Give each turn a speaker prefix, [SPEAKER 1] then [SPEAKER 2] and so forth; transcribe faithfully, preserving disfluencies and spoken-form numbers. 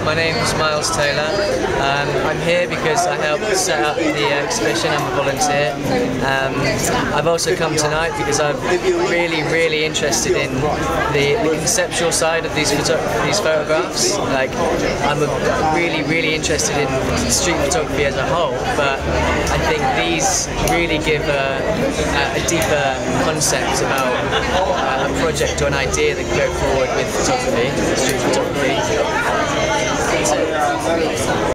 [SPEAKER 1] my name's Miles Taylor. Um, I'm here because I helped set up the exhibition. I'm a volunteer. Um, I've also come tonight because I'm really, really interested in the, the conceptual side of these photo these photographs. Like, I'm a, really, really interested in street photography as a whole, but I think these really give a, a, a deeper concept about uh, a project or an idea that can go forward with photography, street photography. That's it.